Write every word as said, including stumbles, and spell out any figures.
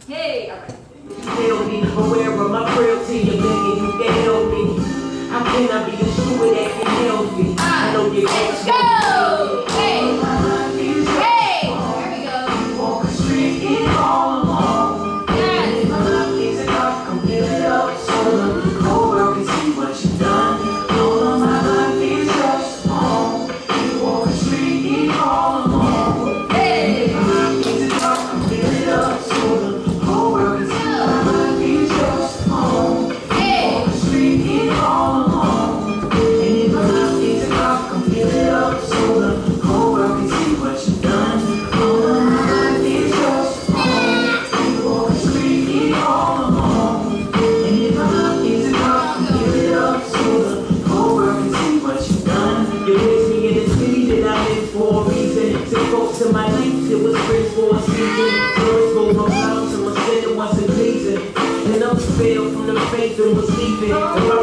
Hey, all right. Tell me, aware of my frailty, you're begging you to help me. How can I be a steward that can help me? I know you can't. Let's go! Hey! Hey! There we go. Walk the street, get all alone. Yes. My life is a dark, I'm giving up. So the whole world can see what you've done. All of my life is just home. You walk the street, get all alone. Hey! My life is a dark, I'm giving up. So the whole world can see my life is just home. Hey! Walk the street, get all alone. And if my life is a dark, I'm giving up. So the whole world can see what you've done. All of my life is just home. You walk the street, get all alone. And if my life is a dark, I'm giving up. So the whole world can see what you've done. You raised me in the city that I live for a reason. Took folks to my life, it was free for a season. Girls go from house and was sitting once a season. And up fell from the faith and was sleeping.